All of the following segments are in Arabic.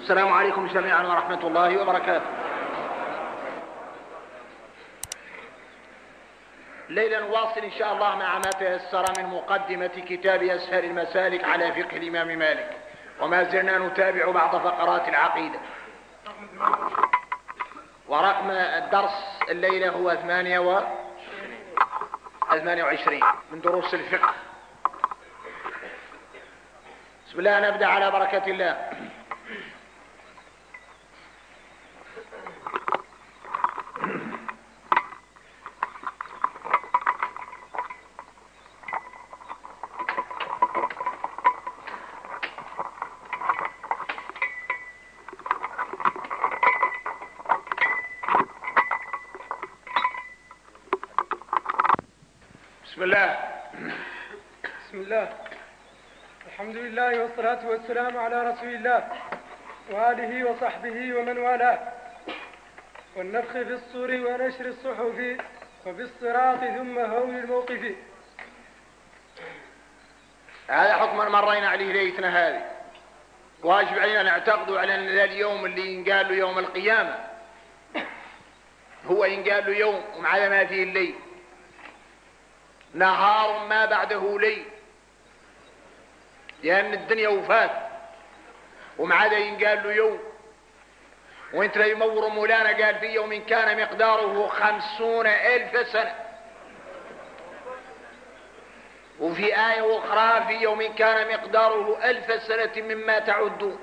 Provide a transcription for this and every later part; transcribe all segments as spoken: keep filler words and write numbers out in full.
السلام عليكم جميعا ورحمة الله وبركاته. ليلة نواصل إن شاء الله مع ما تيسر من مقدمة كتاب أسهل المسالك على فقه الإمام مالك، وما زلنا نتابع بعض فقرات العقيدة، ورقم الدرس الليلة هو ثمانية و ثمانية وعشرين من دروس الفقه. بسم الله، نبدأ على بركة الله. بسم الله. بسم الله، الحمد لله والصلاة والسلام على رسول الله وآله وصحبه ومن والاه، والنفخ في الصور ونشر الصحف وبالصراط ثم هول الموقف. هذا حكم مرينا عليه ليلتنا هذه، واجب علينا نعتقد على أن ذا اليوم اللي ينقال له يوم القيامة هو ينقال له يوم ومع ما فيه الليل، نهار ما بعده ليل، لأن الدنيا وفات ومع ذا ينقال له يوم. وانت لا يمور مولانا قال في يوم كان مقداره خمسون ألف سنة، وفي آية أخرى في يوم كان مقداره ألف سنة مما تعدون،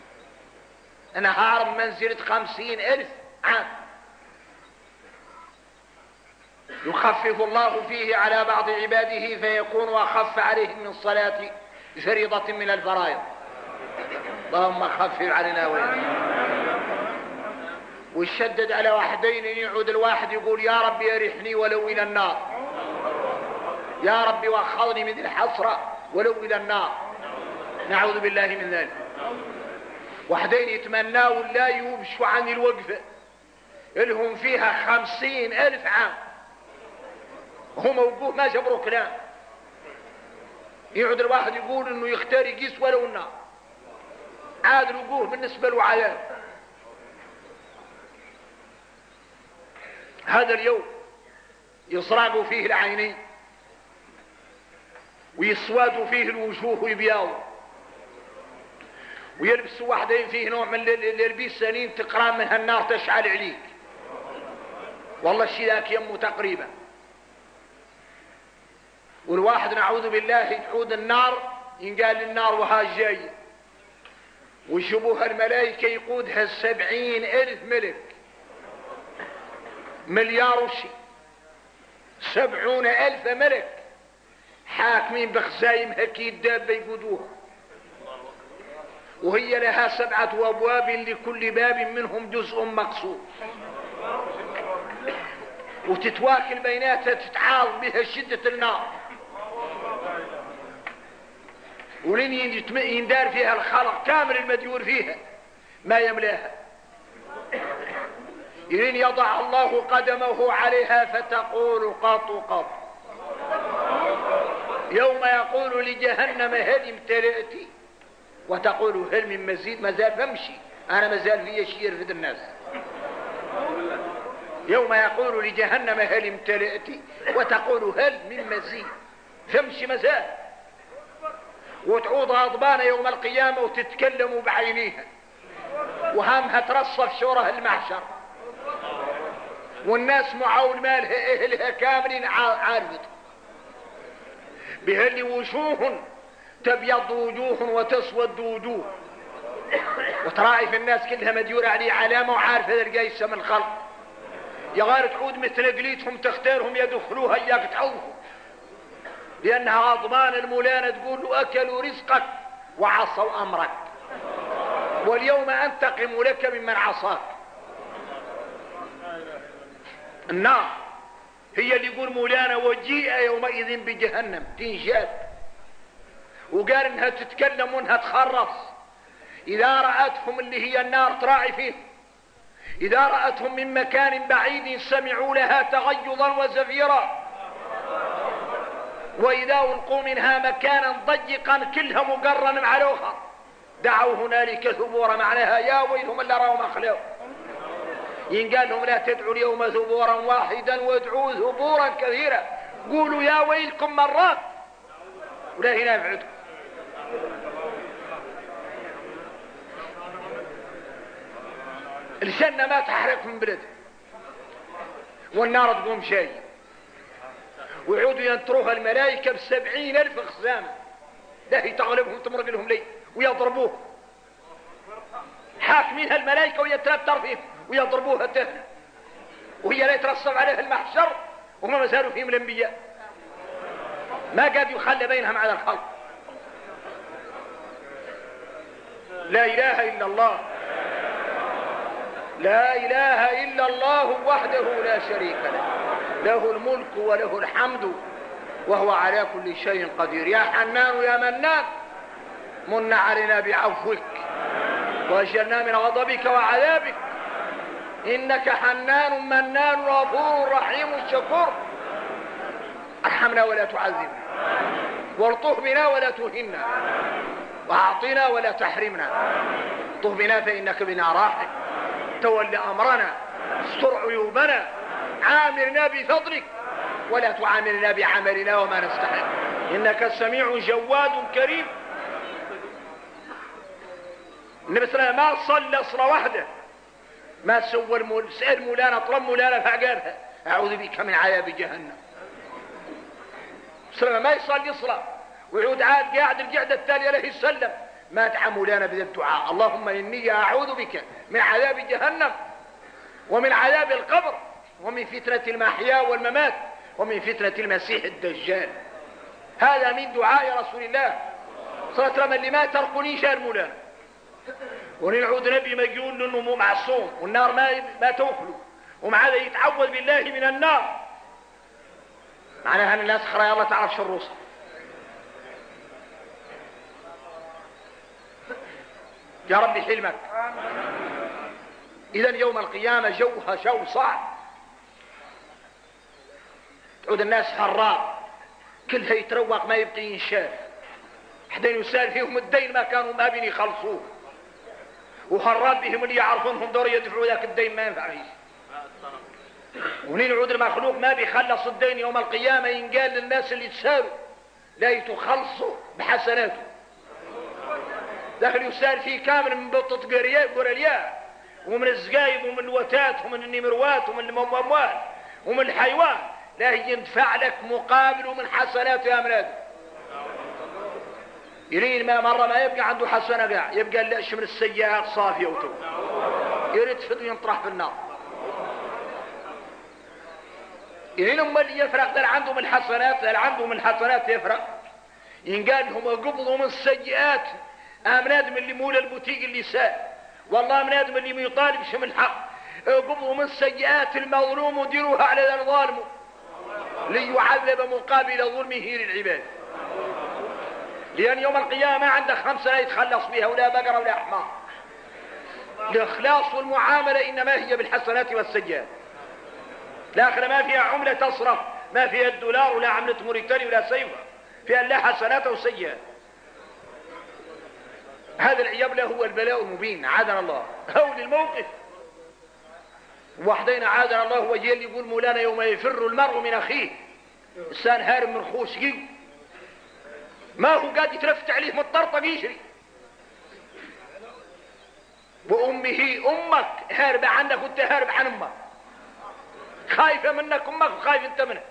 نهار منزلة خمسين ألف عام. يخفف الله فيه على بعض عباده فيكون أخف عليهم من صلاة فريضة من الفرائض. اللهم خفف علينا وإياك. ويشدد على واحدين، يعود الواحد يقول يا رب يرحني ولو إلى النار، يا رب واخذني من الحسرة ولو إلى النار، نعوذ بالله من ذلك. واحدين يتمناه لا يوبشوا عن الوقفة لهم فيها خمسين ألف عام، هم وقوف ما جبروا كلام. يعود الواحد يقول انه يختار يقيس ولو النار، عاد الوقوف بالنسبة له عذاب. هذا اليوم يصرعوا فيه العينين ويسواد فيه الوجوه ويبياض، ويلبسوا واحدين فيه نوع من الالبيس سنين تقرا منها النار تشعل عليك، والله الشي ذاك يمه تقريبا. والواحد نعوذ بالله يحود النار ينقال النار وها جاي، ويشبوها الملائكة يقودها سبعين ألف ملك، مليار وشي، سبعون ألف ملك حاكمين بخزايم هكي الدابة يقودوها، وهي لها سبعة أبواب لكل باب منهم جزء مقصود، وتتواكل بيناتها تتعاض بها شدة النار، ولين يندار فيها الخلق كامل المديور فيها ما يملاها، لين يضع الله قدمه عليها فتقول قط قط. يوم يقول لجهنم هل امتلأت وتقول هل من مزيد، مازال فمشي انا مازال في شيء يرفد الناس. يوم يقول لجهنم هل امتلأت وتقول هل من مزيد، فمشي مازال، وتعود غضبانة يوم القيامة وتتكلم بعينيها وهمها ترصف شوره المحشر، والناس معول مالها اهلها كاملين عارفت بهل وجوه تبيض وجوه وتسود وجوه، وتراعي في الناس كلها مديورة عليه علامة وعارفة القيسة من خلق. يغار تعود مثل قليتهم تختارهم يدخلوها اياك تعوفوا، لأنها غضبان المولانة تقول له أكلوا رزقك وعصوا أمرك، واليوم أنتقم لك ممن عصاك. النار هي اللي يقول مولانا وجيء يومئذ بجهنم تنجات، وقال انها تتكلم وانها تخرص إذا رأتهم اللي هي النار تراعي فيه، إذا رأتهم من مكان بعيد سمعوا لها تغيظا وزفيرا، وإذا ألقوا منها مكانا ضيقا كلها مقرن مع الأخر دعوا هنالك ثبورا، معناها يا ويلهم اللي راهم أخلاهم. ينقال لهم لا تدعوا اليوم ثبورا واحدا وادعوا ثبورا كثيرا، قولوا يا ويلكم مرات ولا هنا يفعلكم. الجنة ما تحرق من بلده، والنار تقوم شيء، ويعودوا ينطروها الملائكة بسبعين ألف خزامة، لا هي تغلبهم تمرق لهم لي ويضربوه، حاكمينها الملائكة ويترتر فيهم ويضربوها تهنا، وهي لا يترصب عليها المحشر وهم ما زالوا فيهم الأنبياء، ما قاد يخلى بينهم على الخلق. لا إله إلا الله، لا إله إلا الله وحده لا شريك له، له الملك وله الحمد وهو على كل شيء قدير. يا حنان يا منان من علينا بعفوك واجرنا من غضبك وعذابك، إنك حنان منان غفور رحيم شكور. ارحمنا ولا تعذبنا، والطف بنا ولا تهنا، وأعطنا ولا تحرمنا. طف بنا فإنك بنا راحم، تول أمرنا، استر عيوبنا، عاملنا بفضلك ولا تعاملنا بعملنا وما نستحق، إنك سميع جواد كريم. النبي صلى الله عليه وسلم ما صلى صلاة واحدة ما سوى المول... سأل مولانا طلب مولانا فقالها أعوذ بك من عذاب جهنم. صلى ما يصلي صلاة ويعود عاد قاعد القعدة التالية له يسلم ما دعا مولانا بذا الدعاء: اللهم إني أعوذ بك من عذاب جهنم ومن عذاب القبر ومن فتنة المحيا والممات ومن فتنة المسيح الدجال. هذا من دعاء رسول الله صلى الله عليه وسلم اللي ما تركني شار مولانا. ونعود نبي ما يقول له انه معصوم والنار ما ما توكله، ومع هذا يتعوذ بالله من النار. معناها ان الناس خرا الله تعرف شروصها. يا ربي حلمك. اذا يوم القيامه جوها جو صعب، تعود الناس حرار كلها يتروق ما يبقي ينشاف، حدين يسال فيهم الدين ما كانوا ما بين يخلصوه، وحرات بهم اللي يعرفونهم دور يدفعوا ذاك الدين ما ينفع فيه. ونين يعود المخلوق ما بيخلص الدين يوم القيامة ينقال للناس اللي تسالوا لا يتخلصوا بحسناته. داخل يسال فيه كامل من بطة قرلياء ومن الزقايب ومن الوتات ومن النمروات ومن الأموال ومن الحيوان، لا يندفع لك مقابل من حسناته يا أمراض. يريد ما مرة ما يبقى عنده حسنة قاع يبقى اللأش من السيئات صافية وتو يريد فدو ينطرح في النار. يريد هم اللي يفرق ده عنده من الحسنات، ده عنده من الحسنات يفرق ينقال هم قبضوا من السيئات. آمن آدم اللي مول البوتيق اللي سال والله آمن آدم اللي ميطالبش من الحق قبضوا من السيئات المظلوم وديروها على الظالم ليعذب مقابل ظلمه للعباد. لأن يوم القيامة ما عندك خمسة لا يتخلص بها ولا بقرة ولا حمار. الإخلاص والمعاملة إنما هي بالحسنات والسيئات. الآخرة ما فيها عملة تصرف، ما فيها الدولار ولا عملة موريتاني ولا سيفة، فيها لا حسنات وسيئات. هذا العياب له هو البلاء المبين. عادنا الله هول الموقف وحدين. عادنا الله هو اللي يقول مولانا يوم يفر المرء من أخيه، إنسان هارب من خوشقي ما هو قاعد يتلفت عليه متطرطق يجري، وأمه أمك هاربة عنك وانت هارب عن أمك، خايفة منك أمك وخايف انت منها.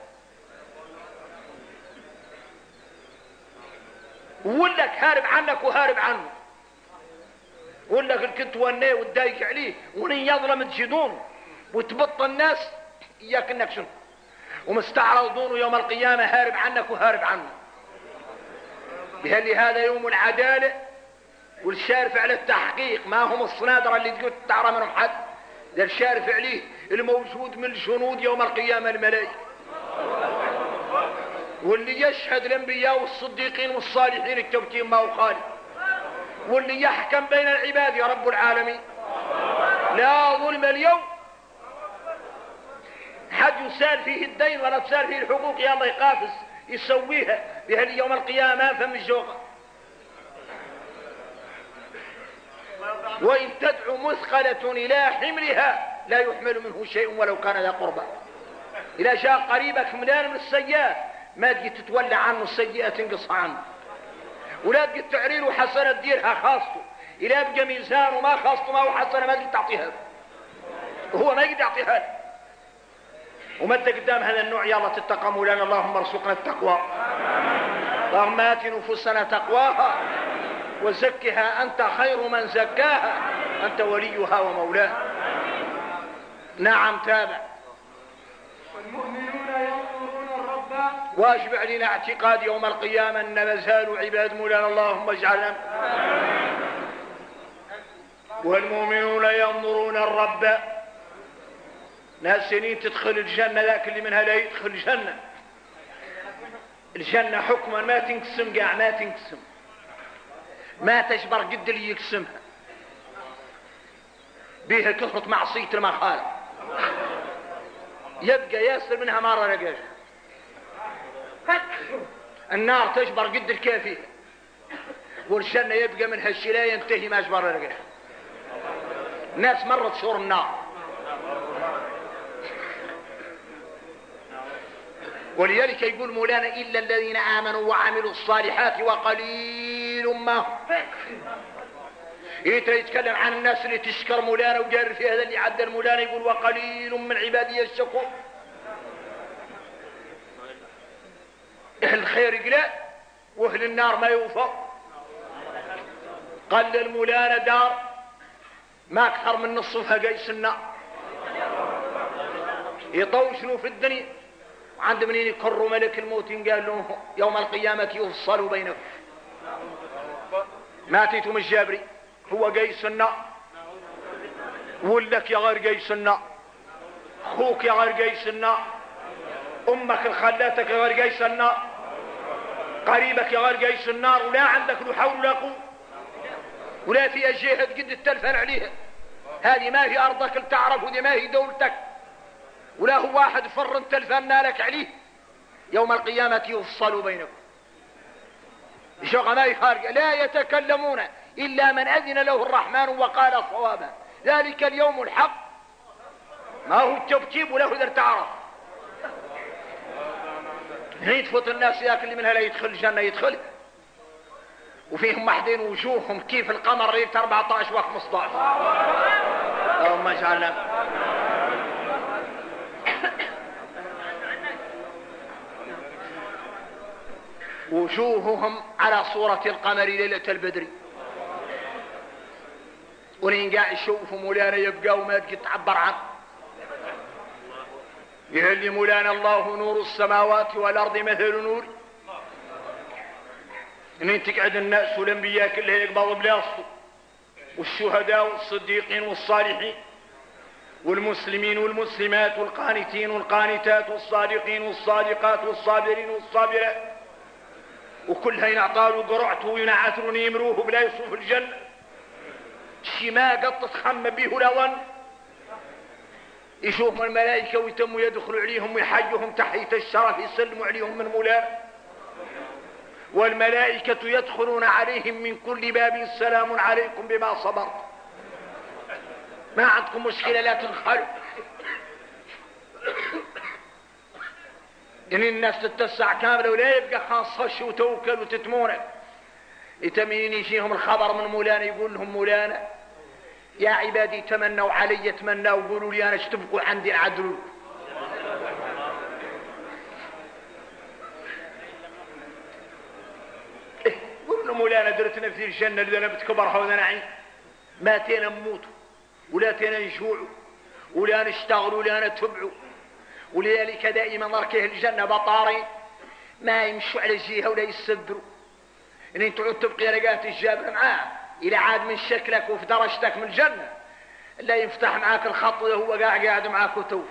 وولك هارب عنك وهارب عنه، وولك الكنت ونيه وتضايق عليه ونين يظلم تجدون وتبطل الناس إياك انك شنو ومستعرضون يوم القيامة هارب عنك وهارب عنه. بهالي هذا يوم العدالة والشارف على التحقيق، ما هم الصنادرة اللي تقول تعرى منهم حد، ده الشارف عليه الموجود من الجنود يوم القيامة الملائكة، واللي يشهد الانبياء والصديقين والصالحين التوتين ما هو خالد، واللي يحكم بين العباد يا رب العالمين. لا ظلم اليوم، حد يسال فيه الدين ولا تسال فيه الحقوق يا الله يقافز يسويها بهالي يوم القيامة فم الجوقة. وإن تدعو مثقلة إلى حملها لا يحمل منه شيء ولو كان ذا قربى. إذا جاء قريبك ملان من السيئات ما تجي تتولى عنه السيئة تنقص عنه، ولا تجي تعريله حسنة تديرها خاصته. إذا يبقى ميزان وما خاصته ما هو حسنة ما تجي تعطيها له، وهو ما يقدر يعطيها له. ومد قدام هذا النوع يلا تتقى مولانا. اللهم ارزقنا التقوى، اللهم آت نفوسنا تقواها وزكها أنت خير من زكاها أنت وليها ومولاها. نعم تابع. والمؤمنون ينظرون الرب. واجب علينا اعتقاد يوم القيامة أن ما زالوا عباد مولانا. اللهم اجعلنا. والمؤمنون ينظرون الرب. ناس سنين تدخل الجنة لكن اللي منها لا يدخل الجنة. الجنة حكما ما تنقسم، قاع ما تنقسم، ما تجبر قد اللي يقسمها بيها كثرة معصية المخالف. يبقى ياسر منها مرة رقاش. النار تجبر قد الكافية، والجنة يبقى منها الشيء لا ينتهي ما جبر رقاش. ناس مرت شهور النار. ولذلك يقول مولانا إلا الذين آمنوا وعملوا الصالحات وقليل ما هم. يتكلم عن الناس اللي تشكر مولانا وجار في هذا اللي عدى المولانا يقول وقليل من عبادي الشكور. أهل الخير قلاء وأهل النار ما يوفى. قال المولانا دار ما أكثر من نصفها قيس النار، يطوشنوا في الدنيا عند منين يقروا ملك الموت قال له يوم القيامة يفصل بينكم. ماتيتم الجابري هو قيس النار، ولك يا غير قيس النار، اخوك يا غير قيس النار، امك الخلاتك يا غير قيس النار، قريبك يا غير قيس النار. ولا عندك لا حول ولا قوه ولا في جهه قد التلفن عليها. هذه ما هي ارضك لتعرف، ودي ما هي دولتك، ولا هو واحد فرن تلفن لك عليه. يوم القيامة يفصل بينكم. شوق ما يفارق لا يتكلمون إلا من أذن له الرحمن وقال صوابا. ذلك اليوم الحق ما هو التبتيب وله إذا تعرف. يتفوت الناس ياك اللي منها لا يدخل الجنة يدخل، وفيهم محدين وجوههم كيف القمر ليلة أربعة عشر وخمسة عشر. اللهم اجعلنا. وجوههم على صورة القمر ليلة البدر. ولين قاعد يشوفوا مولانا يبقى وما تقدر تعبر عنه. يهلي مولانا الله نور السماوات والأرض مثل نور. إن تقعد الناس والأنبياء كلها يقبضوا بلاصته، والشهداء والصديقين والصالحين والمسلمين والمسلمات والقانتين والقانتات والصادقين والصادقات والصابرين والصابرات، وكلها ينعطالوا قرعته وينعثرون يمروه بلا يصوف الجنة. شي ما قد تتخمى به ولا ظن. يشوفوا الملائكة ويتموا يدخلوا عليهم ويحيهم تحية الشرف يسلموا عليهم من مولانا، والملائكة يدخلون عليهم من كل باب سلام عليكم بما صبرت. ما عندكم مشكلة لا تدخلوا. إن الناس تتسع كاملة ولا يبقى خاصة وتوكل وتتمونك. يتمين يجيهم الخبر من مولانا يقول لهم مولانا يا عبادي تمنوا علي تمنوا وقولوا لي أنا اشتبقوا عندي العدل. إيه قولوا له مولانا درتنا في الجنة اللي أنا بتكبرها وأنا نعيم، ما تينا نموتوا ولا تينا نجوعوا ولا نشتغلوا ولا نتبعوا. ولذلك دائما نركه الجنة بطارين ما يمشوا على الجهة ولا يستدروا. ان انت تعود تبقي رقات الجابر معاه الى عاد من شكلك وفي درجتك من الجنة لا يفتح معاك الخط ولا هو قاعد قاعد معاك وتوف.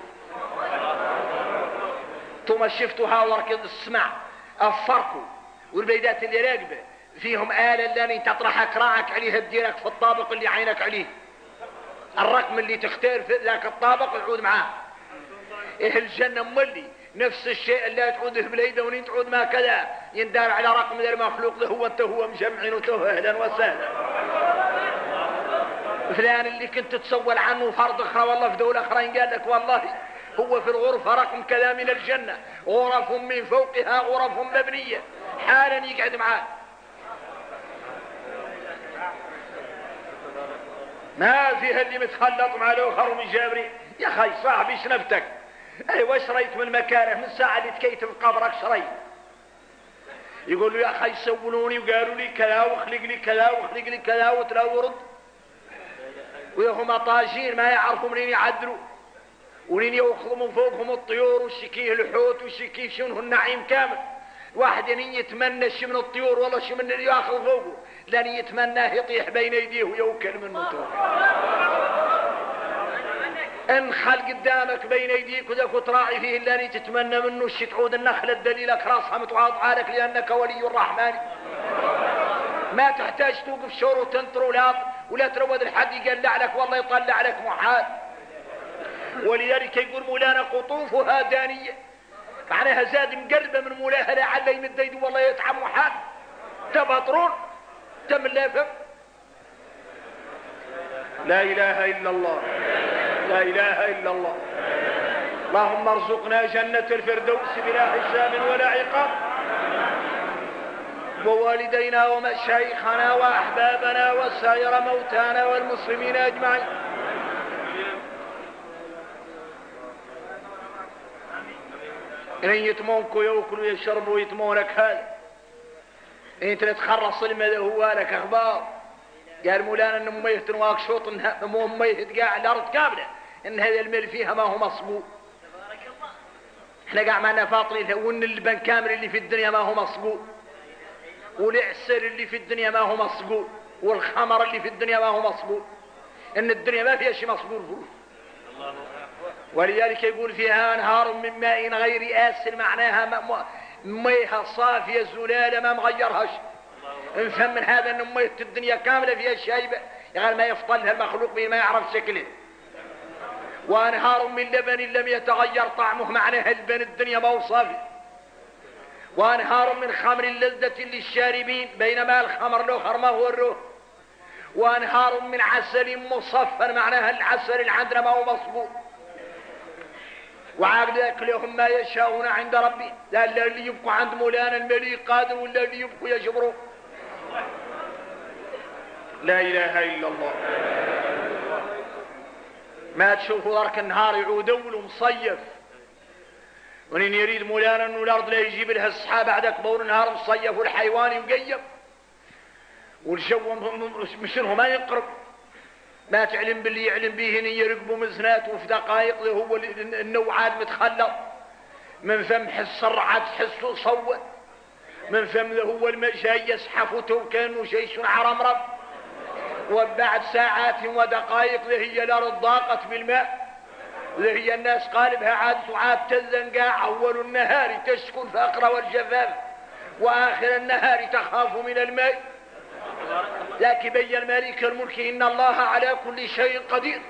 ثم شفتوا هاولر كده السمع افركوا والبيدات اللي راقبه فيهم آلة اللي تطرحك راعك عليها تديرك في الطابق اللي عينك عليه. الرقم اللي تختار في ذاك الطابق يعود معاه. إيه الجنة مولي نفس الشيء اللي تعود في بليده ونين تعود ما كذا يندار على رقم ذا المخلوق له هو انت هو مجمعين وتوه اهلا وسهلا. فلان اللي كنت تسول عنه فرض اخرى والله في دولة اخرى قال لك والله هو في الغرفة رقم كذا من الجنة، غرف من فوقها غرف مبنية، حالا يقعد معاه. ما فيها اللي متخلط مع الاخر ومن جابري. يا خي صاحبي شنفتك؟ ايوه شريت من مكانه من ساعة اللي تكيت في قبرك شريت. يقول له يا اخي سولوني وقالوا لي كذا واخلق لي كذا واخلق لي كذا وتلا ورد، وهم طاجين ما يعرفوا منين يعدلوا ولين ياخذوا من فوقهم الطيور وشكيه الحوت وشكيه شنو النعيم كامل. واحد يعني يتمنى شي من الطيور والله شي من اللي ياخذ فوقه، لان يتمناه يطيح بين يديه ويوكل منه توكل. انخل قدامك بين يديك وذاك وتراعي فيه اللي تتمنى منه الشي تعود النخلة دليلك راسها متواضعة لك لانك ولي الرحمن. ما تحتاج توقف شهور وتنطر ولا ولا ترود الحد يقلع لك والله يطلع لك محال. ولذلك يقول مولانا قطوفها دانية، معناها زاد مقربة من مولاها لعل يمد يده والله يتعب محال. تبطرون تم اللافم. لا اله الا الله، لا اله الا الله. اللهم ارزقنا جنة الفردوس بلا حساب ولا عقاب، ووالدينا ومشايخنا واحبابنا وسائر موتانا والمسلمين اجمعين. إن يتمونكوا يوكلوا يشربوا يتمونك هذا انت تخرص المدى هو لك اخبار. قال مولانا انه مميت نواك شوط انها مميت قاع الارض كامله ان هذا المال فيها ما هو مصبوط. احنا قاع معنا فاطرين وان البن كامل اللي في الدنيا ما هو مصبوط، والعسل اللي في الدنيا ما هو مصبوط، والخمر اللي في الدنيا ما هو مصبوط. ان الدنيا ما فيها شيء مصبوط فيه. ولذلك يقول فيها انهار من ماء غير آسن، معناها ميها صافية زلالة ما مغيرهاش. نفهم من هذا ان مية الدنيا كاملة فيها شايبة يعني ما يفضلها المخلوق به ما يعرف شكله. وانهار من لبن لم يتغير طعمه، معناها البن الدنيا ما هو صافي. وانهار من خمر لذة للشاربين بينما الخمر الاخر ما هو الروح. وانهار من عسل مصفى، معناها العسل اللي عندنا ما هو مصبوط. وعاقد ياكلهم ما يشاءون عند ربي، لا اللي يبقوا عند مولانا المليك قادر ولا اللي يبقوا يجبروا. لا اله الا الله. ما تشوفوا ذاك النهار يعودوا له مصيف، ونين يريد مولانا انه الارض لا يجيب لها السحاب بعدك بور نهار مصيف والحيوان يقيم والجو مشنه ما يقرب. ما تعلم باللي يعلم به ان يركبوا مزنات وفي دقائق له هو النوعات متخلط من فم حس الرعد حسه صوت، من فم له هو المجاي يسحفته كانه شيء عرمرب. وبعد ساعات ودقائق هي الارض ضاقت بالماء، هي الناس قالبها عاد سعاد تزنقاع. اول النهار تشكو الفقر والجفاف واخر النهار تخاف من الماء. لكن بين الملك الملك ان الله على كل شيء قدير.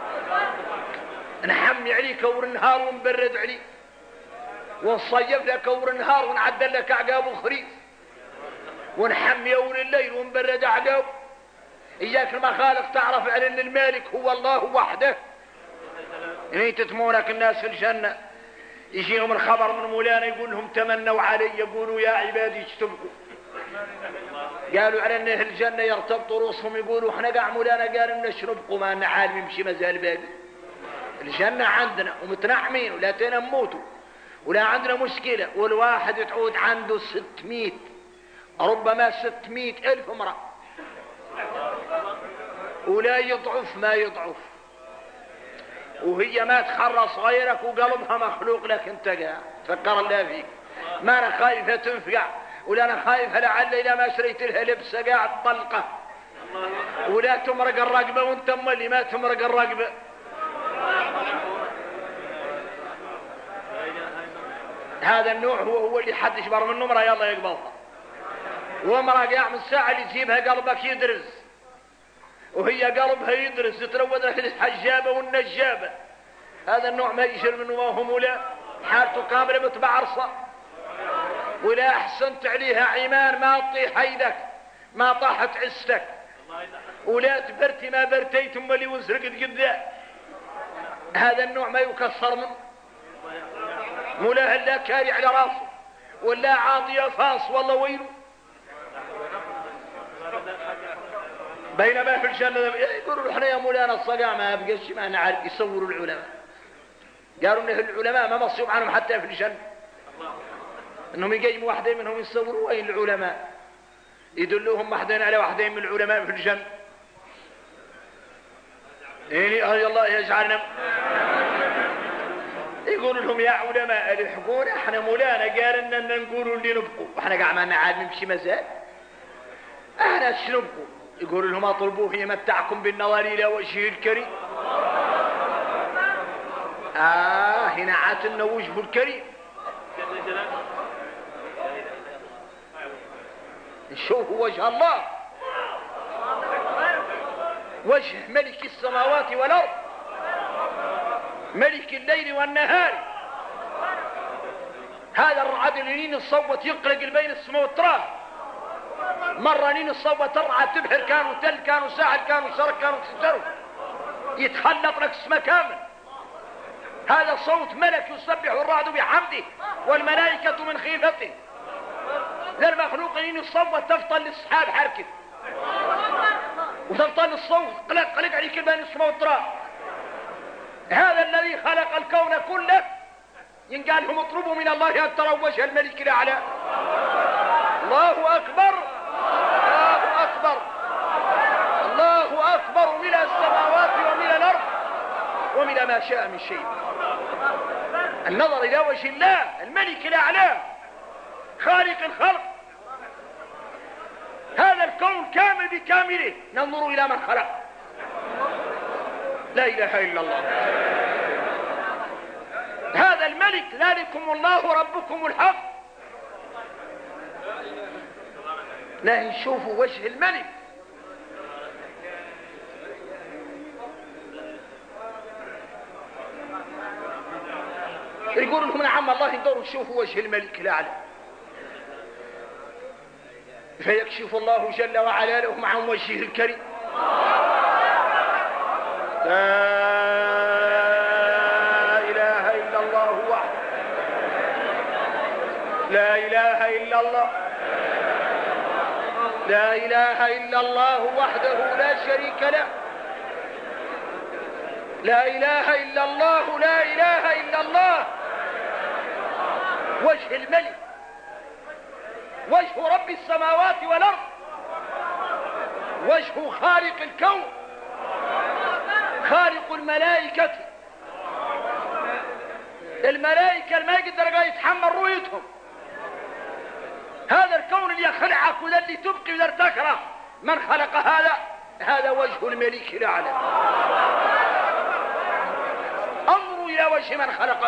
نحمي عليك كور النهار ونبرد عليك، ونصيف لك كور النهار ونعدل لك اعقاب وخريف، ونحمي اول الليل ونبرد اعقاب. اياك المخالق تعرف على ان المالك هو الله وحده. ان تتمونك الناس في الجنه يجيهم الخبر من مولانا يقول لهم تمنوا علي، يقولوا يا عبادي اجتبكوا. قالوا على ان اهل الجنه يرتبطوا رؤوسهم يقولوا احنا قاع مولانا قال ان نشربكم ما ان عالم يمشي مازال باقي. الجنه عندنا ومتنعمين ولا تنموتوا ولا عندنا مشكله. والواحد تعود عنده ستمية ربما ستمية الف امراه ولا يضعف ما يضعف، وهي ما تخرص غيرك وقلبها مخلوق لك انت قاع تفكر الله فيك. ما انا خايفه تنفقع ولا انا خايفه لعل اذا ما شريت لها لبسه قاعد طلقه ولا تمرق الرقبه وانت ام اللي ما تمرق الرقبه. هذا النوع هو هو اللي حد يشبر من نمره يلا يقبضها. وامرأة قاع من الساعه اللي تجيبها قلبك يدرس وهي قلبها يدرس تترود الحجابه والنجابه. هذا النوع ما يشر منه ما هم ولا حالته كامله متبعرصه ولا احسنت عليها عمان ما تطيح ايدك ما طاحت عستك ولا تبرتي ما برتي ثم اللي وزرقت قدام. هذا النوع ما يكسر منه. مولاه لا كاري على راسه ولا عاطيه فاص والله ويله. بينما في الجنة يقولوا احنا يا مولانا الصقاع ما بقاش ما نعرف. يصوروا العلماء قالوا ان العلماء ما مصيب عنهم حتى في الجنة انهم يقيموا واحدين منهم يصوروا وين العلماء يدلوهم واحدين على واحدين من العلماء في الجنة. إيه الله يجعلنا. يقولوا لهم يا علماء الحقونا احنا مولانا قال اننا نقولوا اللي نبقوا واحنا قاعد ما عاد نمشي مزال احنا ايش نبقوا. يقولوا لهم اطلبوه يمتعكم بالنظر الى وجهه الكريم. اه هنا عاتلنا وجهه الكريم. نشوفوا وجه الله وجه ملك السماوات والارض ملك الليل والنهار. هذا الرعد اللي الصوت يقلق بين السماء والتراب. مرة نين الصوت الرعد تبحر كانوا تل كانوا ساحل كانوا شرق كانوا تسروا يتخلط لك السماء كامل. هذا صوت ملك يسبح الرعد بحمده والملائكة من خيفته. ذا المخلوقين الصوت تفطن للسحاب حركة وتفطن الصوت قلق قلق عليك بين السماء والتراب. هذا الذي خلق الكون كله ينقال لهم اطلبوا من الله ان تروا وجه الملك الاعلى. الله اكبر الله اكبر الله اكبر من السماوات ومن الارض ومن ما شاء من شيء. النظر الى وجه الله الملك الاعلى خالق الخلق. هذا الكون كامل بكامله ننظر الى من خلق. لا اله الا الله. هذا الملك ذلكم الله ربكم الحق. لا نشوفوا وجه الملك. يقول لهم نعم الله ندوروا نشوفوا وجه الملك الاعلى. فيكشف الله جل وعلا لهم عن وجهه الكريم. لا إله إلا الله وحده لا إله إلا الله لا إله إلا الله وحده لا شريك له لا إله إلا الله لا إله إلا الله. وجه الملك وجه رب السماوات والأرض وجه خالق الكون خالق الملائكة. الملائكة ما يقدر يتحمل رؤيتهم. هذا الكون اللي يخلعك وذا اللي تبقي وذا تكره من خلق هذا؟ هذا وجه الملك الأعلى. انظروا إلى وجه من خلقك.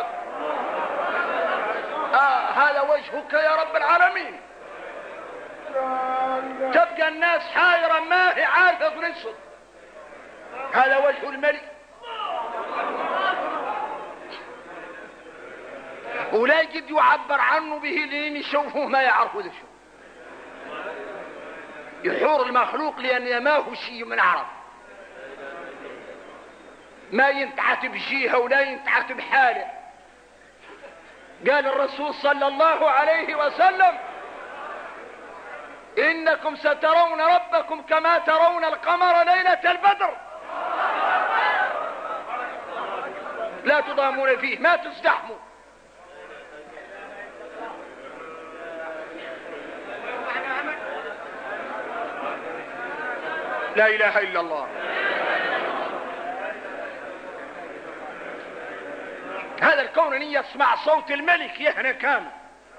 آه هذا وجهك يا رب العالمين. تبقى الناس حائرة ما هي عارفة تنصت. هذا وجه الملك. ولا يجد يعبر عنه به لين يشوفوه ما يعرفوا ذا شو. يحور المخلوق لأن ما هو شيء من عرب. ما ينتعت بجيها ولا ينتعت بحاله. قال الرسول صلى الله عليه وسلم إنكم سترون ربكم كما ترون القمر ليلة البدر لا تضامون فيه ما تزدحموا. لا إله إلا الله. هذا الكون ان يسمع صوت الملك يهنى كامل.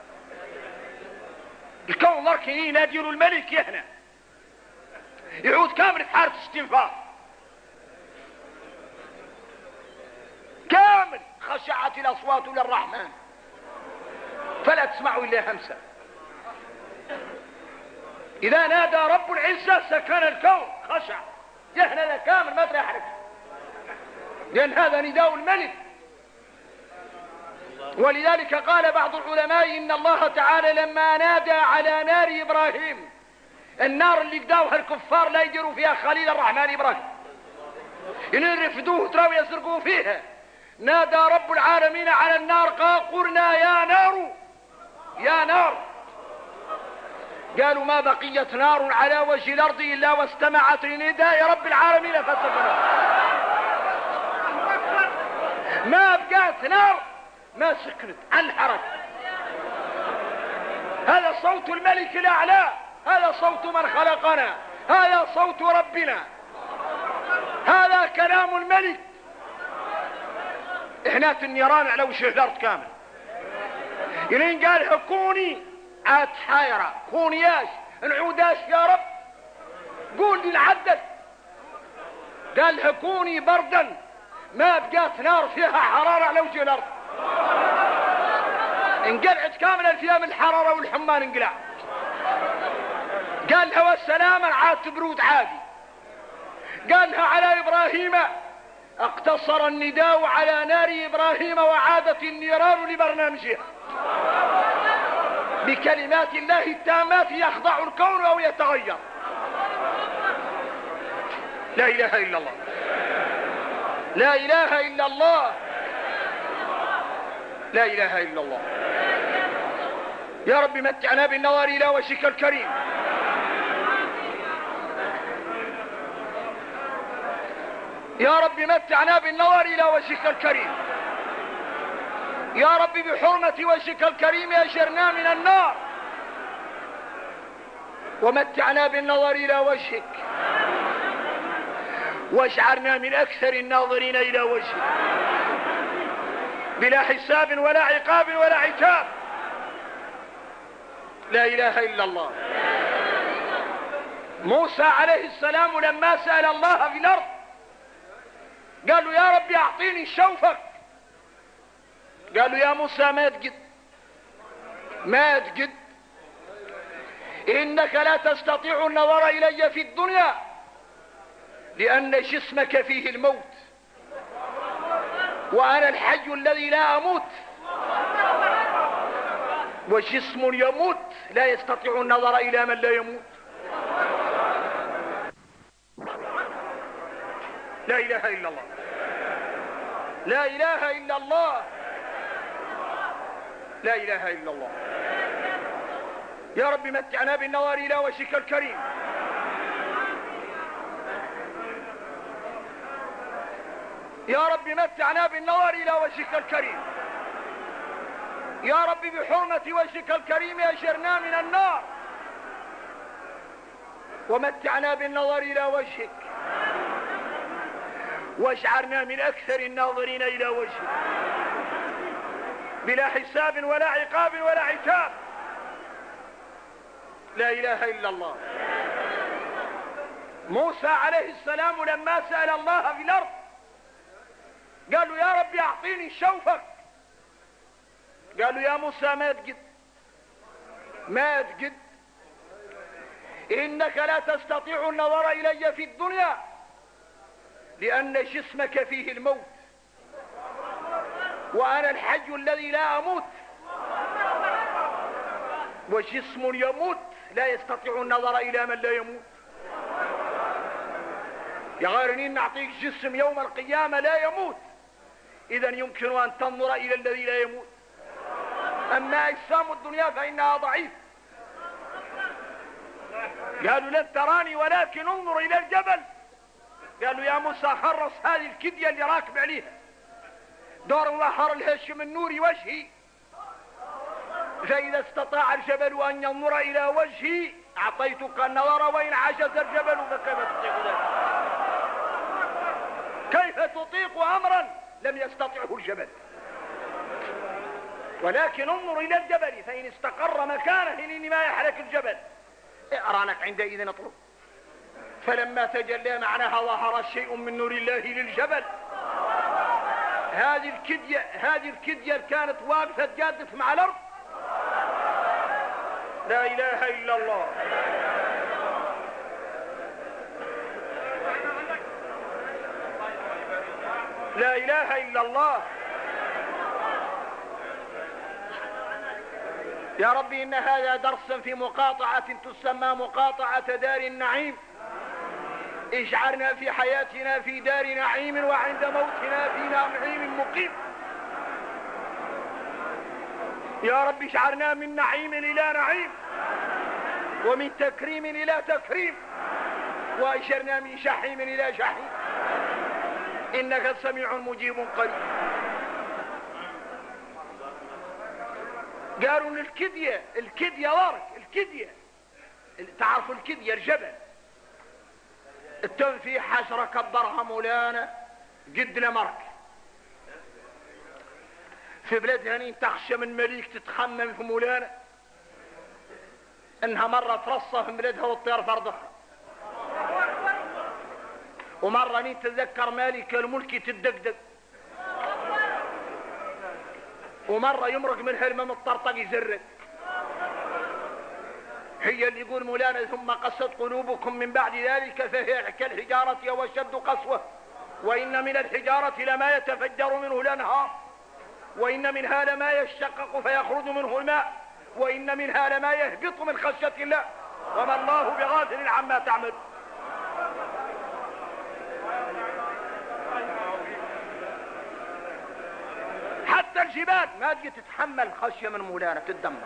الكون ضرك ينادي له الملك يهنى يعود كامل في حالة استنفار كامل. خشعت الاصوات للرحمن فلا تسمعوا الا همسا. اذا نادى رب العزة سكن الكون خشع يهنى كامل ما تحرك لان هذا نداء الملك. ولذلك قال بعض العلماء إن الله تعالى لما نادى على نار إبراهيم النار اللي قداوها الكفار لا يديروا فيها خليل الرحمن إبراهيم، يلين رفدوه تراو يسرقوا فيها. نادى رب العالمين على النار قال قلنا يا نار يا نار، قالوا ما بقيت نار على وجه الأرض إلا واستمعت لنداء رب العالمين فسكنت. ما بقات نار ما سكنت عن الحركة. هذا صوت الملك الأعلى، هذا صوت من خلقنا، هذا صوت ربنا، هذا كلام الملك. احنا في النيران على وجه الأرض كامل. يلين قال كوني عاد حايرة، كونياش نعوداش يا رب، قول لي العدد. قال كوني بردا، ما بقات نار فيها حرارة على وجه الأرض، انقلعت كاملا فيها من الحرارة والحمان انقلع. قال لها والسلام عاد برود عادي. قال لها على إبراهيم اقتصر النداء على نار إبراهيم وعادت النيران لبرنامجها. بكلمات الله التامات يخضع الكون أو يتغير. لا إله إلا الله، لا إله إلا الله، لا إله إلا الله. يا رب متعنا بالنظر إلى وجهك الكريم. يا رب متعنا بالنظر إلى وجهك الكريم. يا رب بحرمة وجهك الكريم أجرنا من النار، ومتعنا بالنظر إلى وجهك، واجعلنا من أكثر الناظرين إلى وجهك بلا حساب ولا عقاب ولا عتاب. لا إله إلا الله. موسى عليه السلام لما سأل الله في الأرض قال له يا رب أعطيني شوفك. قال له يا موسى ما تقد ما تقد، إنك لا تستطيع النظر إلي في الدنيا لأن جسمك فيه الموت، وأنا الحي الذي لا أموت، وجسم يموت لا يستطيع النظر إلى من لا يموت. لا إله إلا الله، لا إله إلا الله، لا إله إلا الله. يا رب متعنا بالنظر إلى وجهك الكريم. يا رب متعنا بالنظر إلى وجهك الكريم. يا رب بحرمة وجهك الكريم أجرنا من النار، ومتعنا بالنظر إلى وجهك، واجعلنا من أكثر الناظرين إلى وجهك بلا حساب ولا عقاب ولا عتاب. لا إله إلا الله. موسى عليه السلام لما سأل الله في الأرض قال له يا رب أعطيني شوفك. قال له يا موسى ما تقد ما تقد، إنك لا تستطيع النظر إلي في الدنيا لأن جسمك فيه الموت، وأنا الحي الذي لا أموت، وجسم يموت لا يستطيع النظر إلى من لا يموت. يا غيرني نعطيك جسم يوم القيامة لا يموت، إذا يمكن أن تنظر إلى الذي لا يموت. أما أجسام الدنيا فإنها ضعيف. قالوا لن تراني ولكن انظر إلى الجبل. قالوا يا موسى خرص هذه الكدية اللي راكب عليها، دور ظهر الهش من نور وجهي، فإذا استطاع الجبل أن ينظر إلى وجهي أعطيتك النظر، وإن عجز الجبل فكيف تطيق ذلك؟ كيف تطيق أمرا لم يستطعه الجبل؟ ولكن انظر إلى الجبل فإن استقر مكانه لأن ما يحرك الجبل أرانك عندئذ اطلب. فلما تجلى معناها ظهر شيء من نور الله للجبل. هذه الكدية هذه الكدية كانت واقفة جادت مع الأرض. لا إله إلا الله. لا إله إلا الله. يا ربي إن هذا درس في مقاطعة تسمى مقاطعة دار النعيم. اجعلنا في حياتنا في دار نعيم وعند موتنا في نعيم مقيم. يا رب اجعلنا من نعيم إلى نعيم ومن تكريم إلى تكريم وأجرنا من جحيم إلى جحيم إنك سميع مجيب قريب. قالوا ان الكدية الكدية وارك الكدية تعرفوا الكدية الجبل التم في حشرة كبرها مولانا قد لمرك في بلاد هنين تخشى من مليك تتخمم في مولانا انها مرة ترصى في بلادها والطير فرضها ومرة نين تذكر مالك الملك تدقدق ومرة يمرق منها الماء الطرطق يزرد. هي اللي يقول مولانا ثم قست قلوبكم من بعد ذلك فهي كالحجارة وشد قسوة وإن من الحجارة لما يتفجر منه الأنهار وإن منها لما يشقق فيخرج منه الماء وإن منها لما يهبط من خشية الله وما الله بغافل عما تعمل. حتى الجبال ما تجي تتحمل خشية من مولانا تتدمر.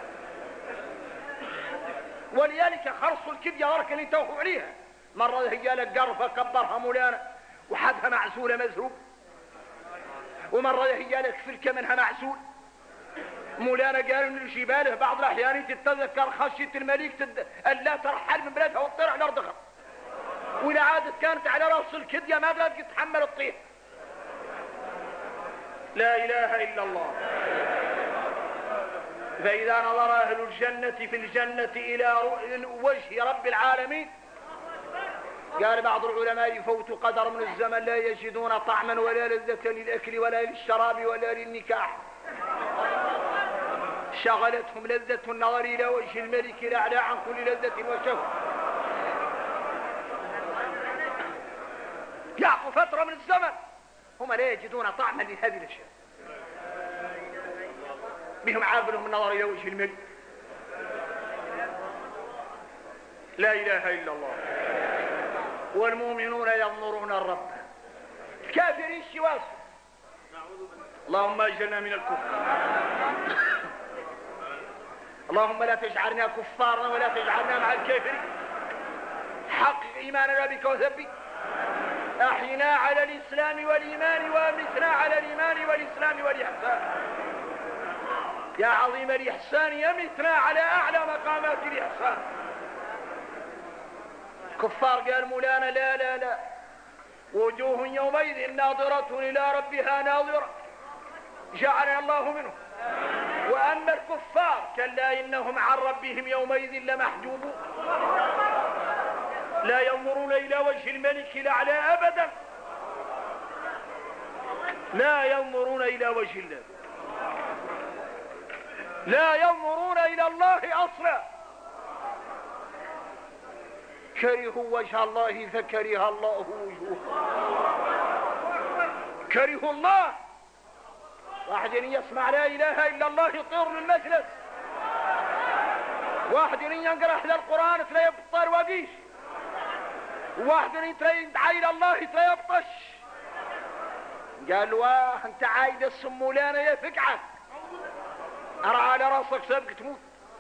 ولذلك خرصوا الكدية ورك اللي توقوا عليها مرة هي لك قرفة كبرها مولانا وحدها معسولة مذهوب ومرة هي لك فلكة منها معسول. مولانا قال من الجبال بعض الأحيان تتذكر خشية الملك تد... ألا ترحل من بلادها وتطير على أرضها وإذا عادت كانت على رأس الكدية ما بلاد تتحمل الطير. لا إله إلا الله. فإذا نظر أهل الجنة في الجنة إلى وجه رب العالمين قال بعض العلماء يفوت قدر من الزمن لا يجدون طعما ولا لذة للأكل ولا للشراب ولا للنكاح شغلتهم لذة النظر إلى وجه الملك الأعلى عن كل لذة وشهوة. يعطوا فترة من الزمن هم لا يجدون طعما لهذه الأشياء بهم عابلهم النظر إلى وجه الملك. لا إله إلا الله. والمؤمنون ينظرون الرب الكافرين شواس اللهم أجلنا من الكفر. اللهم لا تجعلنا كفارا ولا تجعلنا مع الكافرين. حقق إيماننا بك وثبت أحينا على الإسلام والإيمان وأمتنا على الإيمان والإسلام والإحسان. يا عظيم الإحسان يمتنا على أعلى مقامات الإحسان. كفار قال مولانا لا لا لا وجوه يومئذ ناظرة إلى ربها ناظرة جعلنا الله منهم. وأما الكفار كلا إنهم عن ربهم يومئذ لمحجوبون لا ينظرون إلى وجه الملك الأعلى أبدا لا ينظرون إلى وجه الله لا ينظرون إلى الله أصلا. كرهوا وجه الله فكره الله وجوه. كرهوا الله. واحد يسمع لا إله إلا الله يطير من المجلس. واحد ينقرأ على القرآن تلاقيه بطار وقيش. واحد يدعى إلى الله تلاقيه يبطش. قال واه انت عايد السمولانا يا فقعك أرى على راسك سابق تموت.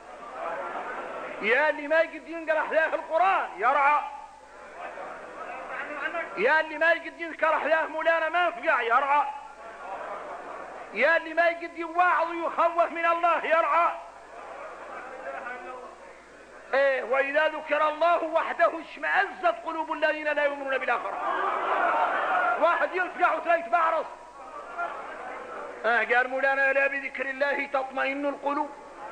يا اللي ما يقد ينقرأ أحلاه القرآن يرعى. يا اللي ما يقد يذكر أحلاه مولانا ما فقع يرعى. يا اللي ما يقد يواعظ ويخوف من الله يرعى. ايه وإذا ذكر الله وحده اشمأزت قلوب الذين لا يؤمنون بالآخرة. واحد يلفقع وتلاقيه بعرص. اه قال مولانا لا بذكر الله تطمئن القلوب.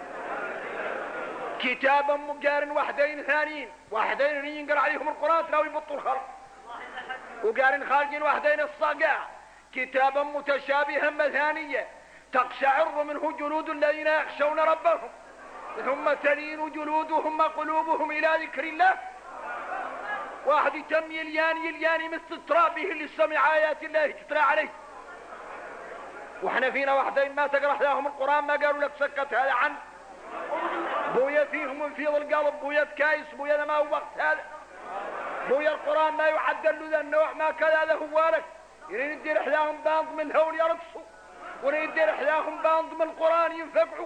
كتابا مقارن وحدين ثانيين وحدين ينقر عليهم القرآن تلاقوا يبطوا الخلق. وقارن خارجين وحدين الصقاع كتابا متشابها مثانية تقشعر منه جلود الذين يخشون ربهم ثم تلين جلودهم وقلوبهم إلى ذكر الله. واحد يتم يليان يليان مثل ترابه اللي سمع آيات الله تترى عليه. واحنا فينا وحدين ما تقرأ لهم القرآن ما قالوا لك سكت هذا عنه. بويا فيهم انفيض القلب، بويا كايس، بويا ما هو وقت هذا، بويا القرآن ما يعدل له ذا النوع ما كذا ذا هو لك. يريد يدير احلاهم باند من الهول يرقصوا، ويريد يدير احلاهم باند من القرآن ينفقعوا.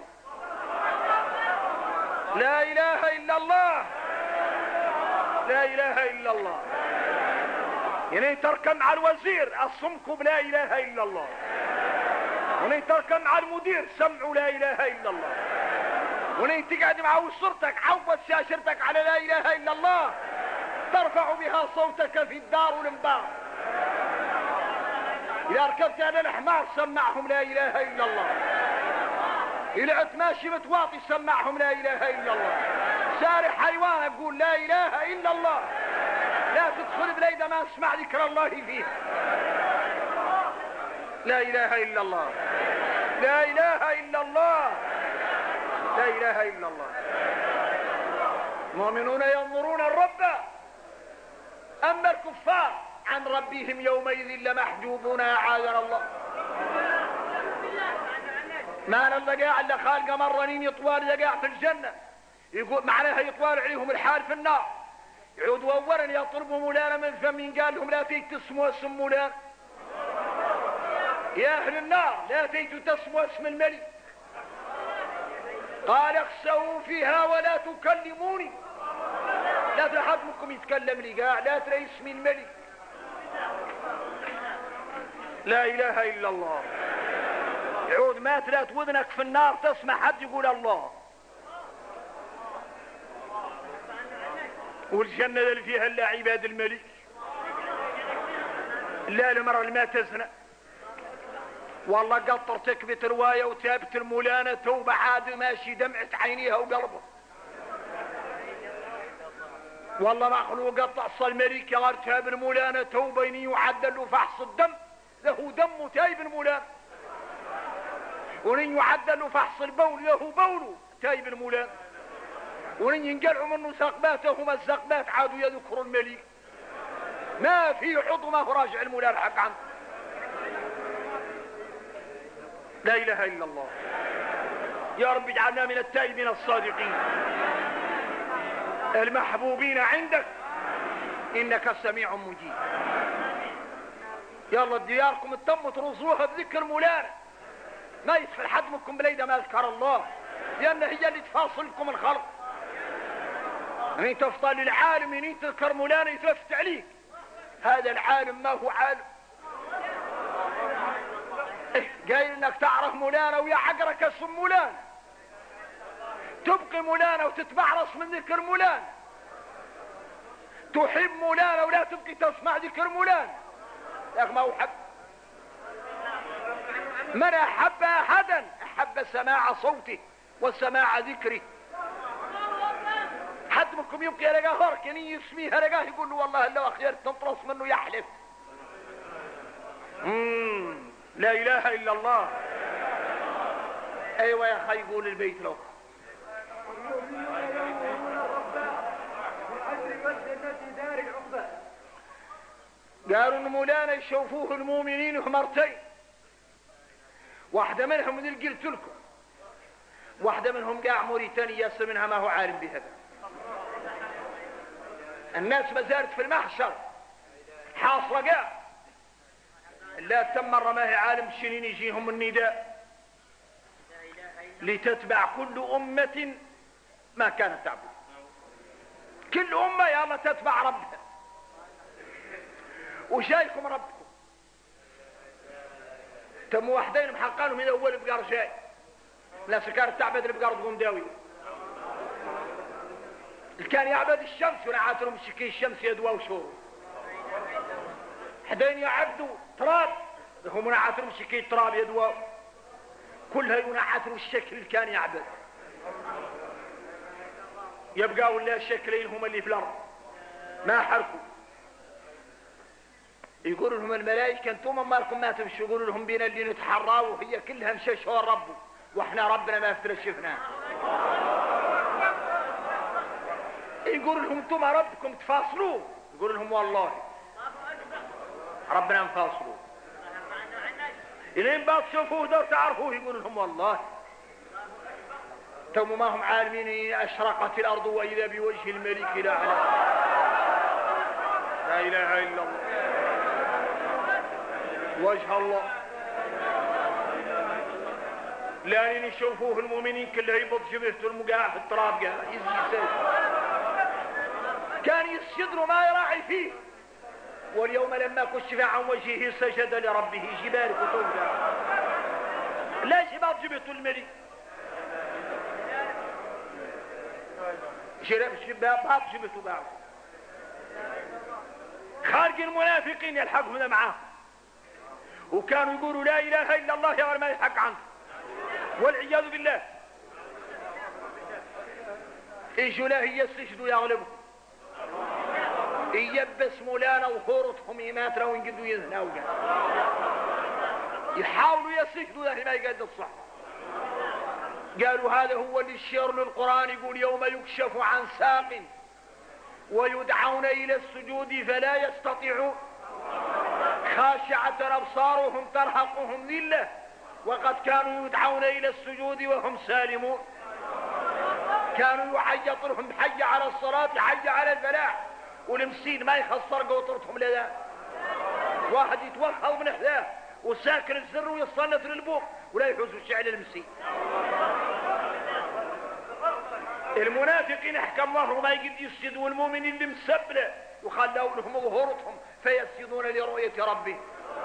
لا اله الا الله، لا اله الا الله. يعني تركن مع الوزير الصمكم لا اله الا الله، وني تركن مع المدير سمعوا لا اله الا الله، وني تقعد مع وسرتك عوض شاشرتك على لا اله الا الله، ترفع بها صوتك في الدار والانبار. اذا ركبت على الحمار سمعهم لا اله الا الله، اذا عدت ماشي متواطي سمعهم لا اله الا الله، سارح حيوان اقول لا اله الا الله. لا تدخل بليدة ما اسمع ذكر الله فيها. لا اله الا الله، لا اله الا الله، لا اله الا الله. المؤمنون ينظرون الرب، اما الكفار عن ربهم يومئذ لمحجوبون اعاذنا الله. ما نلقى الا خالق مرنين يطوال يقع في الجنه، يقول معناها يطوال عليهم الحال في النار، يعودوا اولا يطلبوا مولانا من فم قال لهم لا تيجوا تسموا اسم مولانا يا اهل النار، لا تيجوا تسموا اسم الملك. قال اخسئوا فيها ولا تكلموني، لا تحد منكم يتكلم لي قاع، لا ترى اسمي الملك. لا اله الا الله. يعود ما تلات وذنك في النار تسمع حد يقول الله. والجنة اللي فيها الا عباد الملك، لا المرأة اللي ما تزنى. والله قطر تكبت رواية وتابت المولانة توبة عاد ماشي دمعت عينيها وقلبها. والله مخلوق قطع الملك يا غير تاب المولانة توبة يعدل له فحص الدم، له دم تايب المولانة، ونين يعدل له فحص البول له بوله تايب المولانة، ونين ينقلعوا منه سقباتهم الزقبات عادوا يذكروا الملك. ما في عضو ما هو راجع المولانة حق عنه. لا اله الا الله. يا رب اجعلنا من التائبين الصادقين المحبوبين عندك انك سميع مجيب. يلا دياركم تم ترصوها بذكر مولانا، ما يدخل حد منكم بليده ما ذكر الله، لان هي اللي تفاصلكم الخلق. ان تفضل العالم ان تذكر مولانا يتلفت عليك، هذا العالم ما هو عالم. قايل انك تعرف مولانا ويا عقرك اسم مولانا، تبقي مولانا وتتبعرص من ذكر مولانا، تحب مولانا ولا تبقي تسمع ذكر مولانا، لكن ما هو حب. من احب احدا احب سماع صوته وسماع ذكره. حد منكم يبقي لقاه فرق يعني يسميها لقاه يقول له والله لو اخيرت تنطلص منه يحلف. مم. لا اله الا الله. ايوه يا اخي يقول البيت لو قالوا ان مولانا يشوفوه المؤمنين مرتين، واحدة منهم اللي قلت لكم، واحدة منهم قاع موريتانيا منها ما هو عالم بهذا. الناس ما زالت في المحشر حاصرة قاع، لا تم مرة ما هي عالم شنين يجيهم النداء لتتبع كل أمة ما كانت تعبد. كل أمة يا الله تتبع ربها. وجايكم ربكم تم واحدين محقانهم من أول بقار جاي لا سكار تعبد بقار تقوم داوي. اللي كان يعبد الشمس ونعاتلهم شكي الشمس يدوا وشور، حدين يعبدوا تراب هم نعاتلهم شكي تراب يدوا، كلها ينعاتلوا الشكل اللي كان يعبد. يبقى ولا الشكلين هم اللي في الأرض ما حركوا. يقولوا لهم الملائكة انتم مالكم ما تمشوا، يقولوا لهم بينا اللي نتحرى وهي كلها مشيشوا الرب واحنا ربنا ما افترشفنا. يقولوا لهم انتم ربكم تفاصلوه، يقولوا لهم والله ربنا نفاصلوه. إلين بقى تشوفوه ده وتعرفوه يقولوا لهم والله توم ما هم عالمين أشرقت الأرض وإذا بوجه الملك الأعلى. لا إله إلا الله، وجه الله. لأن يشوفوه المؤمنين كلها يبط جبهته المقاع في التراب قاع يزيد، كان يسجد ما يراعي فيه. واليوم لما كشف عن وجهه سجد لربه جبال كتوبها، لا جبال جبهته الملك شرب شباب جبهته باعه. خارج المنافقين يلحقون معاه، وكانوا يقولوا لا إله إلا الله يا ما يلحق عنه، والعياذ بالله. يجوا له يستشهدوا يغلبوا، يبس مولانا وخورتهم يمات لو ينقدوا يذنوا، يحاولوا يستشهدوا له ما يقد الصح. قالوا هذا هو اللي الشير للقرآن يقول يوم يكشف عن ساق ويدعون إلى السجود فلا يستطيعون، خاشعة أبصارهم ترهقهم ذلة وقد كانوا يدعون إلى السجود وهم سالمون. كانوا يحيط لهم حي على الصلاة حي على الفلاح، والمسين ما يخسر قوطرتهم لذا. واحد يتوخل من حذاه وساكن الزر ويصنت للبوق ولا يحوز الشعل المسين. المنافقين احكم الله ما يقد يسجدوا، والمؤمنين اللي مسبله وخلوا لهم ظهورتهم فيسجدون لرؤية ربهم.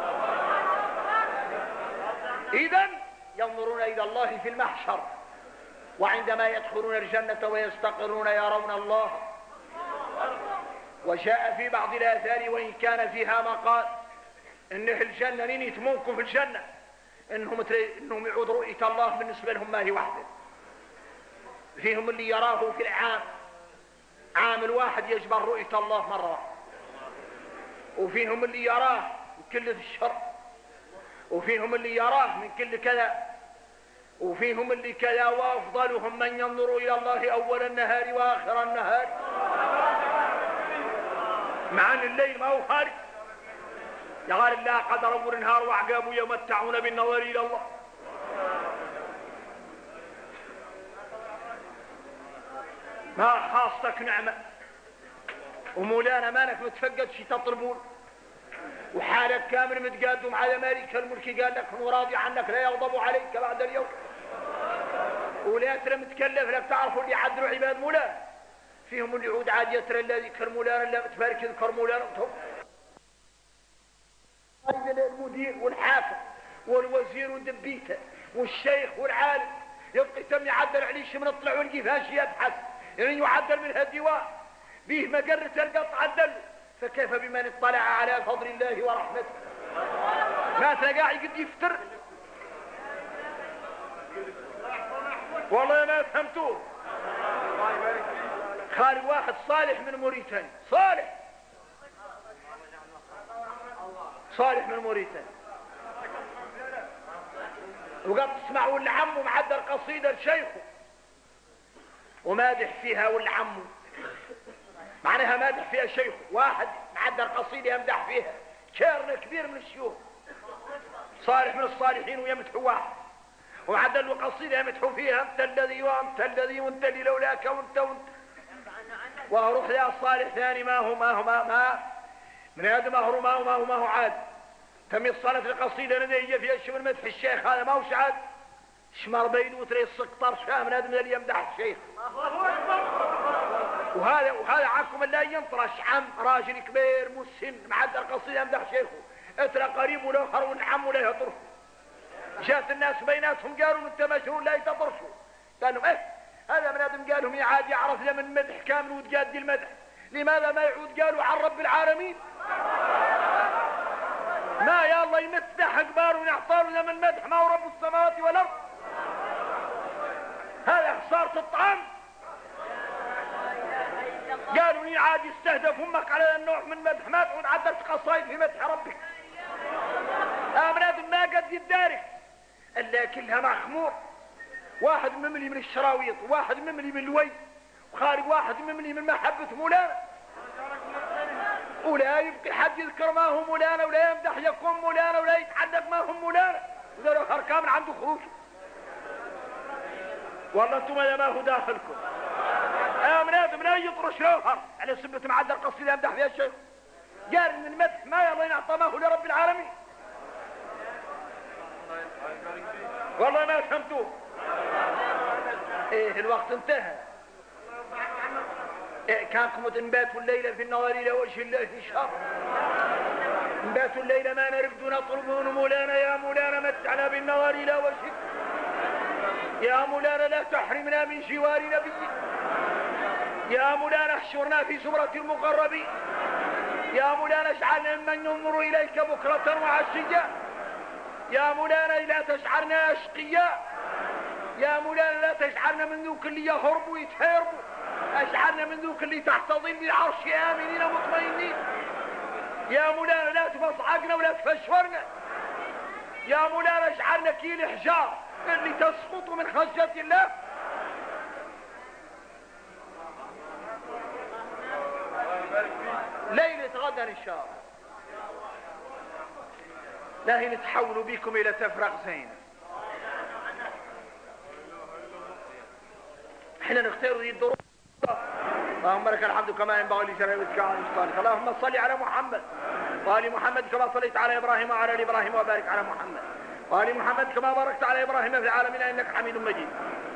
إذن ينظرون إلى الله في المحشر، وعندما يدخلون الجنة ويستقرون يرون الله. وجاء في بعض الآثار وإن كان فيها مقال إن في الجنة نين يتمونكم في الجنة إنهم, إنهم يعود رؤية الله بالنسبة لهم ما هي واحدة. فيهم اللي يراه في العام عام الواحد يجبر رؤية الله مرة، وفيهم اللي يراه من كل الشر، وفيهم اللي يراه من كل كذا، وفيهم اللي كذا. وأفضلهم من ينظر إلى الله أول النهار وآخر النهار، مع أن الليل ما هو خارج. يقال الله قدر أول النهار وعقابه يمتعون بالنظر إلى الله. ما خاصتك نعمة ومولانا مانك متفقد شي تطلبون، وحالك كامل متقادم على مالك الملك قال لك هو راضي عنك لا يغضب عليك بعد اليوم، ولا ترى متكلف لك تعرفوا اللي يعدلوا عباد مولانا. فيهم اللي يعود عاد يترى الذي يذكر مولانا لا متفارك يذكر مولانا. المدير والحاكم والوزير ودبيته والشيخ والعالم يبقى تم يعدل عليه من الطلع والقفاش يبحث يعني يعدل من هالديوان به مقرة القط عدل. فكيف بمن اطلع على فضل الله ورحمته ما تلقاه قد يفتر. والله ما فهمتوه. خالي واحد صالح من موريتانيا، صالح صالح من موريتانيا، وقد تسمعوا لعمه معدل قصيدة لشيخه ومادح فيها والعمه معناها مادح فيها شيخه. واحد معدل قصيدة يمدح فيها كارن كبير من الشيوخ صالح من الصالحين ويمدحوا واحد ومعدل له قصيدة يمدحوا فيها انت الذي وانت الذي وانت اللي لولاك وانت وانت. واروح يا الصالح ثاني ما هو ما هو ما, ما من هذا ما هو ما هو ما هو ما هو عاد تم الصلاة القصيدة لدي فيها شمل مدح الشيخ هذا ما هوش عاد شمر بين وتري السقطر شاه من هذا من اللي يمدح الشيخ. وهذا وهذا عاكم اللي ينطرش عم راجل كبير مسن معدل قصيدة يمدح شيخه اترى قريب ولا خر والعم ولا يطرف. جات الناس بيناتهم قالوا انت مشهور لا يتطرشوا قالوا ايه هذا من ادم قالهم يا عاد يعرف له من مدح كامل وتقادي المدح لماذا ما يعود قالوا عن رب العالمين ما يا الله يمدح اكبار ونعطار له من مدح ما هو رب السماوات والارض. هذا خسارة الطعام. قالوا لي عاد يستهدف امك على النوع من مدح ما تعود عدت قصايد في مدح ربك. امن ادم ما قد يدارك الا كلها مخمور. واحد مملي من الشراويط واحد مملي من الوي وخارج واحد مملي من محبة مولانا ولا يبقي حد يذكر ما هو مولانا ولا يمدح يكون مولانا ولا يتحدث ما هو مولانا وذا الاخر كامل عنده خروج. والله انتم ما هو داخلكم. يا مناد من اي يطرش روحر على سبة معدل قصيدة يمدح فيها الشيخ قال من المدح ما يرضى ينعطى ما هو لرب العالمين. والله ما فهمتوه. ايه الوقت انتهى. إيه كانكم تنباتوا الليلة في النهار الى وجه الله ان شاء الله. نباتوا الليلة ما نرقد نطلب من مولانا يا مولانا متعنا بالنهار الى وجهك. يا مولانا لا تحرمنا من جوار نبيك. يا مولانا احشرنا في زمرة المقربين. يا مولانا اجعلنا ممن ينظر اليك بكرة وعشية. يا مولانا لا تجعلنا اشقياء. يا مولانا لا تجعلنا من ذوك اللي يهربوا ويتهربوا. اجعلنا من ذوك اللي تحت ظل العرش امنين مطمئنين. يا مولانا لا تفصعقنا ولا تفشورنا. يا مولانا اجعلنا كيل حجار اللي تسقط من خشية الله. ليلة غدا ان شاء الله لا نتحول بكم الى تفرق زينة. احنا نختار ذي الظروف. اللهم لك الحمد كما ينبغي لجلال وجهك وعظيم سلطانك. اللهم صل على محمد وآل محمد كما صليت على ابراهيم وعلى ال ابراهيم وبارك على محمد وآل محمد كما باركت على ابراهيم في العالمين انك حميد مجيد.